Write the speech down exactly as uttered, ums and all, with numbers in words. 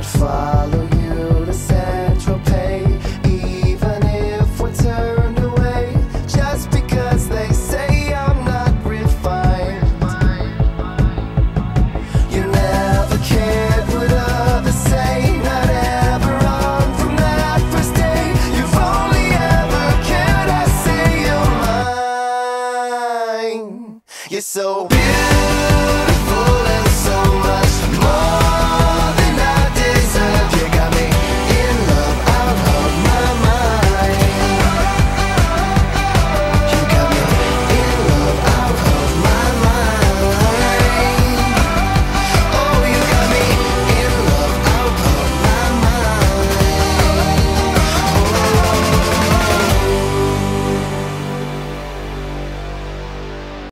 I'd follow you to Saint-Tropez, even if we're turned away, just because they say I'm not refined. You never cared what others say, not ever on from that first day. You've only ever cared, I say you're mine. You're so beautiful.